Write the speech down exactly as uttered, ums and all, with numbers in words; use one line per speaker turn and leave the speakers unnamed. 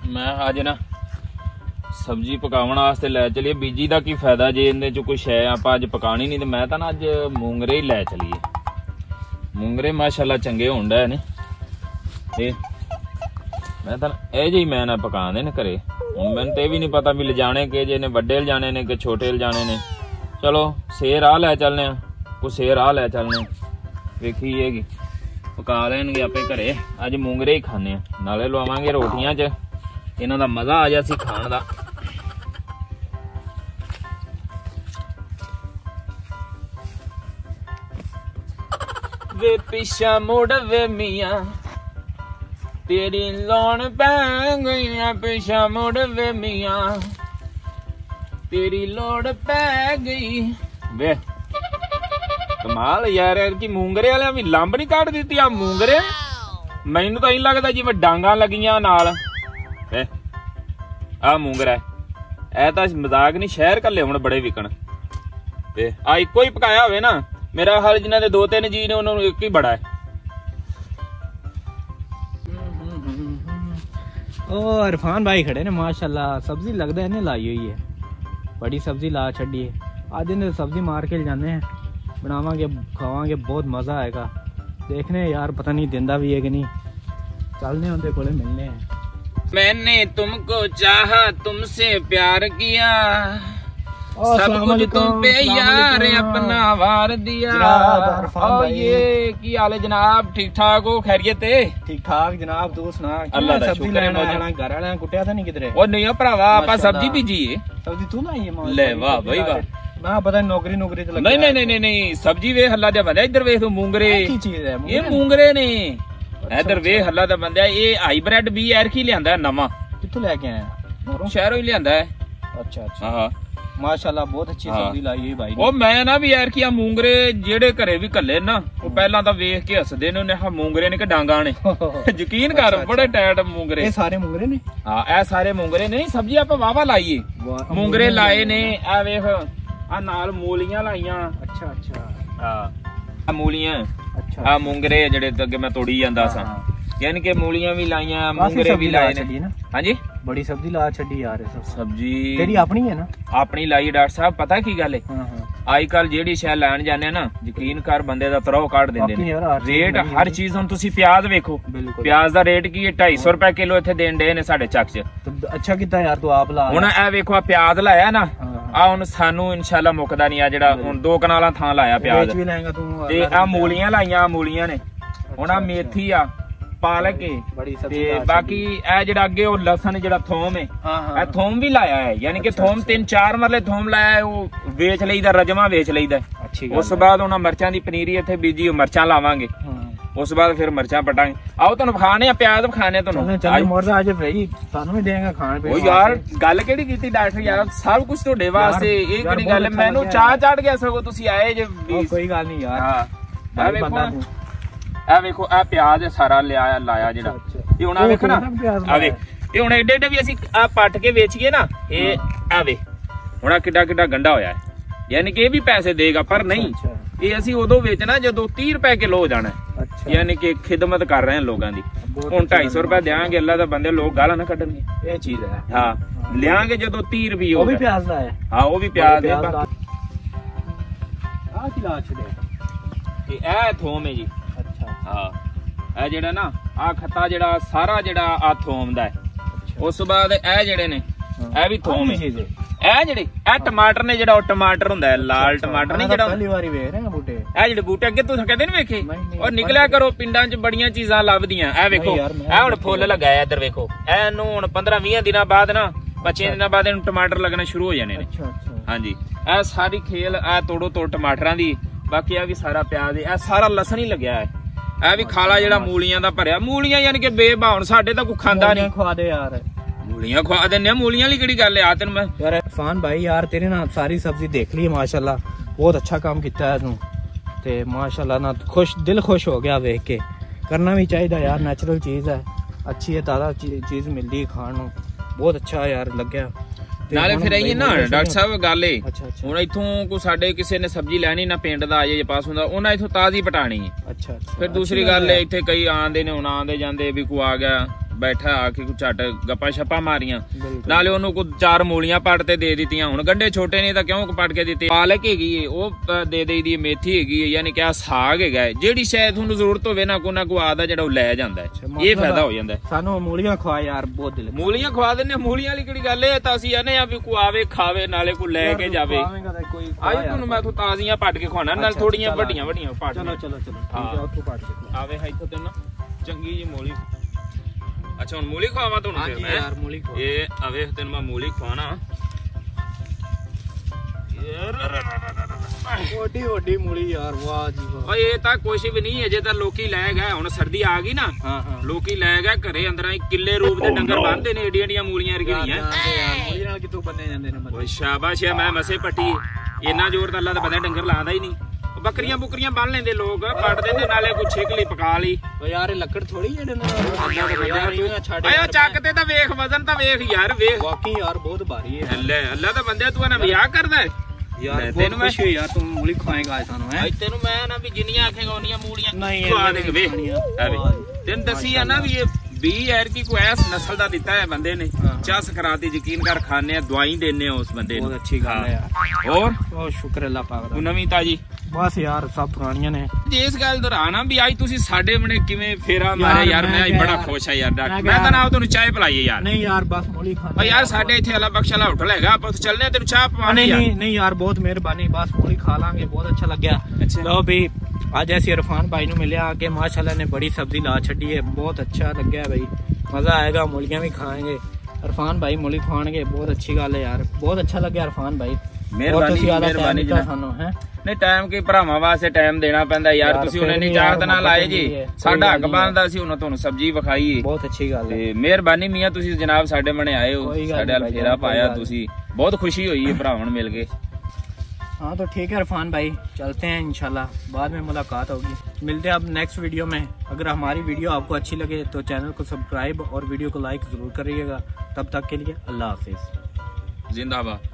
मैं अज ना सब्जी पकावन वास्ते लै चलिए। बीजी का की फायदा जे इहदे च कोई शै आपां अज पकानी नहीं, तो मैं तो ना अज मूंगरे ही लै चलीए। मूंगरे माशाअल्लाह चंगे होण डे ने ते मैं तो ਇਹ ਜਿਹੇ मैं ना पकाने ने घरे। हुण मैनूं ते भी नहीं पता भी लिजाने कि जे ने वड्डे लिजाने ने कि छोटे लिजाने ने। चलो सेर आ लै चलने, कोई सेर आ लै चलने, वेखी हैगी पका लैणगे आपे घरे। अज मूंगरे ही खाने, नाले लवावांगे रोटियां च, इन्हां दा मजा आ जासी खाण दा। वे पिछा मुड़ वे मियां तेरी लौन पै गई, पिछा मुड़ वे मियां तेरी लोड़ पै गई। वे कमाल यार की मूंगरे वाले भी लंब नहीं कट दी। आ मूंगरे मैनू तो इंज लगता जिवें डांगा लगियां नाल। वे आ मूंगरा ऐ तां मजाक नहीं, शहर घल्ले हुण बड़े विकण। ते आ इक्को ही पकाया होवे ना, मेरा हाल जिन्हां दे दो तीन जी ने उन्हां नूं एक ही बड़ा है।
ओ इरफान भाई खड़े ने माशाल्लाह, सब्जी लगता है इन्हें लाई हुई है, बड़ी सब्जी ला छड़ी है। आज इन्हें सब्जी मार के जाने हैं, बनावांगे खावांगे, बहुत मजा आएगा। देखने यार पता नहीं दिंदा भी है कि नहीं, चलने उनके कोले मिलने हैं।
मैंने तुमको चाहा, तुमसे प्यार किया, सब कुछ तुम पे यार अपना वार दिया। और ये की हाल है जनाब, ठीक ठाक हो? खैरियत है?
ठीक ठाक जनाब, तू सुना?
अल्लाह दा
सब्जी
शुक्र है।
लेना घर वाले कुटिया था नहीं किधरे?
ओ नहीं भरावा, आपा सब्जी बीजी है।
सब्जी तू लाई है?
ले वाह भाई वाह।
मैं पता नौकरी नौकरी तो
नहीं नहीं नहीं नहीं, सब्जी वे हल्ला दे बंदा। इधर वेख तू मूंगरे,
की चीज है
ये मूंगरे ने। इधर वे हल्ला दे बंदा, ये हाईब्रिड बी एरकी लियांदा नवा।
कित्थों लेके आया?
शहरों ही लियांदा है।
अच्छा अच्छा
हां
माशाल्लाह, बहुत अच्छी सब्जी लाई है भाई।
ओ मैं ना भी यार की मूंगरे जेड़े घरे भी कल्ले ना, वो पहला तो वेख के हसदे ने, उन्हें मूंगरे ने कि डांगा ने। यकीन कर, बड़े टाइट मूंगरे।
ये सारे मूंगरे ने?
हां ए सारे मूंगरे ने। सब्जी आप वावा लाईए, मूंगरे लाए ने। आ वेख आ नाल मूलियां लाईयां। अच्छा अच्छा हां आ मूलियां। अच्छा आ मूंगरे जेड़े अगे मैं तोड़ी जांदा सा, यानी कि मूलियां भी लाईयां, मूंगरे भी लाए ने। हां जी
बड़ी सब्जी ला छड़ी यार।
सब्जी तेरी
अपनी है ना? अपनी
लाई डॉक्टर साहब। पता की गल है, आई कल जेड़ी शै लैन जाने ना, यकीन कर बंदे दा तरह काट देंदे ने। रेट हर चीज हुण तुसी प्याज वेखो, प्याज दा रेट की है ढाई सौ रुपए किलो इत्थे देन डे ने साडे चक च।
अच्छा कीता यार तू आप ला।
हुण ए वेखो आ प्याज लाया ना, आ हुण सानू इंशाल्लाह मुकदा नहीं। आ जेड़ा हुण दो कनाला थां लाया प्याज
भी लाएगा तू।
ते आ मूलियां लाईयां, मूलियां ने। हुण आ मेथी आ, पालक है,
बड़ी
ते बाकी ए जेड़ा अगे ओ लसन जेड़ा थोम है, ए थोम भी लाया है। यानी कि थोम तीन चार मरले थोम लाया है, वो वेच लईदा, रजमा वेच लईदा। उस बाद हुण मरचां दी पनीरी इत्थे बीजी, मरचां लावांगे। उस बाद फिर मरचां पटांगे। आओ तुहानू खाने आ प्याज खाने तुहानू।
चल मोरदा आज भाई सानू भी देंगा खाने पे।
ओ यार गल केड़ी कीती डॉक्टर यार, सब कुछ तोड़े वास्ते। ए केड़ी गल है, मैनू चाह चढ़ गया सगो तुसी आए जे।
कोई गल नहीं यार।
हां ए वेखो ए वेखो आ प्याज सारा लिया लाया जेड़ा, ये हुण आ वेख ना, आ वेख ये हुण एडे एडे भी असीं आ पट के वेचीए ना, ये आ वे हुण आ किड्डा किड्डा गंडा होया है। यानी कि ये भी पैसे देगा, पर नहीं ये असीं उदों वेचना जदों तीस रुपए किलो हो जाना है। यानी कि खिदमत कर रहे हैं लोगों दी। हुण ढाई सौ रुपए देंगे, अल्लाह दा बंदे लोग गालां ना कड्डणगे। ये चीज है। हां लियांगे जदों तीस रुपए हो। वो भी प्याज दा है। हां वो भी प्याज है। आ खिला छड़े ये ए थोम है जी। हाँ ए जेड़ा ना आ खत्ता जेड़ा सारा जेड़ा आ थोम दा है। उस बाद ए जेड़े ने ए भी थोम है। ए जेड़े ए टमाटर ने जेड़ा टमाटर हुंदा है, लाल टमाटर नहीं जेड़ा पहली बारी वेख रहे हैं बूटे। ए जेड़े बूटे अगे तुस कदे नहीं वेखे? और निकलिया करो पिंडां च बड़ियां चीजां लभदियां। ए वेखो ए हुण फुੱਲ लगाया, इधर वेखो ए नूं हुण पंद्रह बीस दिनां बाद ना, पच्चीस दिनां बाद इहनूं टमाटर लगना शुरू हो जाने ने। अच्छा अच्छा हां जी ए सारी खेल ए तोड़ो तोड़ टमाटरां दी। बाकी आ भी सारा प्याज है, ए सारा लसन ही लगया है। ए भी खाला जेड़ा मूलियां दा भरिया। मूलियां यानी कि बेभावन, साडे तां कोई खांदा नहीं। खवा दे यार, मूलियां खवा देने। मूलियां ली केड़ी गल है? आ तैनूं मैं यार
इरफान भाई यार तेरे ना सारी सब्जी देख ली माशाल्लाह, बहुत अच्छा काम किया है तू ते माशाल्लाह ना, खुश दिल खुश हो गया देख के। करना भी चाहिए यार, नेचुरल चीज है, अच्छी है, ताज़ा चीज मिलती है खाण नूं, बहुत अच्छा यार लग्या।
नाले फिर आइए ना डॉक्टर साहब गल है, हुण इत्थों को साडे किसी ने सब्जी लैनी ना, पिंड दा आए पास हुंदा, उन्हां इत्थों ताज़ी पटाणी है। अच्छा फिर दूसरी गल है, इत्थे कई आंदे ने, हुण आंदे जांदे भी कोई आ गया ਬੈਠਾ ਆ ਕੇ ਕੋਈ ਝੱਟ ਗੱਪਾਂ ਛੱਪਾਂ ਮਾਰੀਆਂ ਨਾਲੇ ਉਹਨੂੰ ਕੋਈ ਚਾਰ ਮੂਲੀਆਂ ਪੱਟ ਤੇ ਦੇ ਦਿੱਤੀਆਂ ਹੁਣ ਗੰਡੇ ਛੋਟੇ ਨੇ ਤਾਂ ਕਿਉਂ ਪੱਟ ਕੇ ਦਿੱਤੇ ਪਾਲਕ ਹੈਗੀ ਏ ਉਹ ਦੇ ਦੇਈ ਦੀ ਮੇਥੀ ਹੈਗੀ ਏ ਯਾਨੀ ਕਿ ਆ ਸਾਗ ਹੈਗਾ ਜਿਹੜੀ ਸ਼ਾਇਦ ਤੁਹਾਨੂੰ ਜ਼ਰੂਰਤ ਹੋਵੇ ਨਾ ਕੋ ਨਾ ਕੋ ਆਦਾ ਜਿਹੜਾ ਉਹ ਲੈ ਜਾਂਦਾ ਇਹ ਫਾਇਦਾ ਹੋ ਜਾਂਦਾ
ਸਾਨੂੰ ਮੂਲੀਆਂ ਖਵਾ ਯਾਰ ਬਹੁਤ ਦਿਲ
ਮੂਲੀਆਂ ਖਵਾ ਦਿੰਦੇ ਮੂਲੀਆਂ ਵਾਲੀ ਕਿਹੜੀ ਗੱਲ ਏ ਤਾਂ ਅਸੀਂ ਆਨੇ ਆ ਵੀ ਕੋ ਆਵੇ ਖਾਵੇ ਨਾਲੇ ਕੋ ਲੈ ਕੇ ਜਾਵੇ ਆਈ ਤੁਹਾਨੂੰ ਮੈਂ ਤੁਹਾਨੂੰ ਤਾਜ਼ੀਆਂ ਪੱਟ ਕੇ ਖਵਾਣਾ ਨਾਲ ਥੋੜੀਆਂ ਵੱਡੀਆਂ ਵੱਡੀਆਂ ਪੱਟ
ਚਲੋ ਚਲੋ ਚਲੋ ਠੀਕ ਹੈ ਉੱਥੋਂ ਪੱਟ ਕੇ
ਆਵੇ ਇੱਥੋਂ ਤੇ ਨਾ ਚੰਗੀ ਜੀ ਮੂਲੀ ਅੱਛਾ ਹੁਣ ਮੂਲੀ ਖਵਾਵਾਂ ਤੁਹਾਨੂੰ ਫਿਰ ਮੈਂ
ਯਾਰ ਮੂਲੀ ਖਵਾ
ਇਹ ਆਵੇ ਤੈਨੂੰ ਮੈਂ ਮੂਲੀ ਖਵਾਣਾ
ਵੱਡੀ ਵੱਡੀ ਮੂਲੀ ਯਾਰ ਵਾਹ ਜੀ ਵਾਹ
ਓਏ ਇਹ ਤਾਂ ਕੁਛ ਵੀ ਨਹੀਂ ਅਜੇ ਤਾਂ ਲੋਕੀ ਲੈ ਗਏ ਹੁਣ ਸਰਦੀ ਆ ਗਈ ਨਾ
ਹਾਂ ਹਾਂ ਲੋਕੀ
ਲੈ ਗਏ ਘਰੇ ਅੰਦਰਾਂ ਹੀ ਕਿੱਲੇ ਰੂਪ ਦੇ ਡੰਗਰ ਬੰਨਦੇ ਨੇ ਏਡੀਆਂ ਏਡੀਆਂ ਮੂਲੀਆਂ ਵਰਗੀਆਂ
ਯਾਰ ਮੂਲੀ ਨਾਲ ਕਿਤੋਂ ਬੰਨੇ ਜਾਂਦੇ ਨੇ
ਓਏ ਸ਼ਾਬਾਸ਼ ਮੈਂ ਮਸੇ ਪੱਟੀ ਇੰਨਾ ਜ਼ੋਰ ਤਾਂ ਅੱਲਾ ਦਾ ਬੰਦਾ ਡੰਗਰ ਲਾਉਂਦਾ ਹੀ ਨਹੀਂ ਬੱਕਰੀਆਂ ਬੁਕਰੀਆਂ ਬੰਨ ਲੈਂਦੇ ਲੋਕ ਪੱਟ ਦਿੰਦੇ ਨਾਲੇ ਕੋਈ ਛਿਕ ਲਈ ਪਕਾ ਲਈ
ਓ ਯਾਰ ਇਹ ਲੱਕੜ ਥੋੜੀ ਜਿਹੜੇ ਨਾਲ ਛੱਡ
ਆਇਓ ਚੱਕ ਤੇ ਤਾਂ ਵੇਖ ਵਜ਼ਨ ਤਾਂ ਵੇਖ ਯਾਰ ਵੇਖ
ਵਾਕਈ ਯਾਰ ਬਹੁਤ ਭਾਰੀ ਹੈ
ਅੱਲਾ ਅੱਲਾ ਦਾ ਬੰਦਿਆ ਤੂੰ ਨਾ ਮਜ਼ਾਕ ਕਰਦਾ
ਯਾਰ ਤੈਨੂੰ ਮੈਂ ਖੁਸ਼ੀ ਯਾਰ ਤੂੰ ਮੂਲੀ ਖਵਾਏਗਾ ਅੱਜ ਸਾਨੂੰ ਹੈ
ਤੈਨੂੰ ਮੈਂ ਨਾ ਵੀ ਜਿੰਨੀਆਂ ਆਖੇਗਾ ਉਹਨੀਆਂ ਮੂਲੀਆਂ
ਨਹੀਂ
ਖਵਾ ਦੇਂਗੇ ਵੇਖ ਤੈਨੂੰ ਦੱਸੀ ਆ ਨਾ ਵੀ ਇਹ ਵੀਹ ਯਾਰ ਕੀ ਕੋਈ ਐਸ ਨਸਲ ਦਾ ਦਿੱਤਾ ਹੈ ਬੰਦੇ ਨੇ ਚਸ ਕਰਾਤੀ ਯਕੀਨ ਕਰ ਖਾਣੇ ਆ ਦਵਾਈ ਦੇਣੇ ਆ ਉਸ ਬੰਦੇ ਨੂੰ
ਬਹੁਤ ਅੱਛੀ ਗੱਲ ਹੈ ਯਾਰ
ਹੋਰ
ਬਹੁਤ ਸ਼ੁਕਰ ਅੱਲਾਹ ਪਾਕ ਦਾ
ਨਵੀਂ ਤਾਜੀ
ਬਸ ਯਾਰ ਸਭ ਪੁਰਾਣੀਆਂ ਨੇ
ਇਸ ਗੱਲ ਦੌਰਾਨ ਆ ਵੀ ਅੱਜ ਤੁਸੀਂ ਸਾਡੇ ਬਣੇ ਕਿਵੇਂ ਫੇਰਾ ਮਾਰੇ ਯਾਰ ਮੈਂ ਬੜਾ ਖੁਸ਼ ਆ ਯਾਰ ਮੈਂ ਤਾਂ ਨਾ ਤੁਹਾਨੂੰ ਚਾਹ ਪਿਲਾਈਏ ਯਾਰ
ਨਹੀਂ ਯਾਰ ਬਸ ਮੂਲੀ ਖਾਣਾ
ਓ ਯਾਰ ਸਾਡੇ ਇੱਥੇ ਅੱਲਾ ਬਖਸ਼ਲਾ ਹੋਟਲ ਹੈਗਾ ਆਪਾਂ ਉੱਥੇ ਚੱਲਨੇ ਤੈਨੂੰ ਚਾਹ ਪਵਾਣੇ ਯਾਰ
ਨਹੀਂ ਨਹੀਂ ਯਾਰ ਬਹੁਤ ਮਿਹਰਬਾਨੀ ਬਸ ਮੂਲੀ ਖਾ ਲਾਂਗੇ ਬਹੁਤ ਅੱਛਾ ਲੱਗਿਆ ਲਓ ਵੀ ਅੱਜ ਅਸੀਂ इरफान भाई ਨੂੰ ਮਿਲਿਆ ਕਿ माशाल्लाह ने बड़ी सब्जी ला छड़ी है बहुत अच्छा लग्या भाई मजा आएगा मूलियां भी खाएंगे इरफान भाई मूली खाएंगे बहुत अच्छी गल है यार बहुत अच्छा लग्या इरफान भाई
ਮਿਹਰਬਾਨੀ ਮਿਹਰਬਾਨੀ ਜੀ
ਸਾਨੂੰ ਹੈ
ਨਹੀਂ ਟਾਈਮ ਕੀ ਭਰਾਵਾਂ ਵਾਸਤੇ ਟਾਈਮ ਦੇਣਾ ਪੈਂਦਾ ਯਾਰ ਤੁਸੀਂ ਉਹਨੇ ਨਹੀਂ ਚਾਹਤ ਨਾਲ ਆਏ ਜੀ ਸਾਡਾ ਹੱਕ ਬਣਦਾ ਸੀ ਉਹਨਾਂ ਤੁਹਾਨੂੰ ਸਬਜ਼ੀ ਵਿਖਾਈ
ਬਹੁਤ ਅੱਛੀ ਗੱਲ ਹੈ
ਤੇ ਮਿਹਰਬਾਨੀ ਮੀਆਂ ਤੁਸੀਂ ਜਨਾਬ ਸਾਡੇ ਮਨੇ ਆਏ ਹੋ ਸਾਡੇ ਨਾਲ ਫੇਰਾ ਪਾਇਆ ਤੁਸੀਂ ਬਹੁਤ ਖੁਸ਼ੀ हुई है भरावन मिल गए
हाँ तो ठीक है इरफान भाई चलते हैं इंशाल्लाह बाद में मुलाकात होगी मिलते हैं अब नेक्स्ट वीडियो में अगर हमारी वीडियो आपको अच्छी लगे तो चैनल को सब्सक्राइब और वीडियो को लाइक जरूर करिएगा तब तक के लिए अल्लाह हाफिज
जिंदाबाद।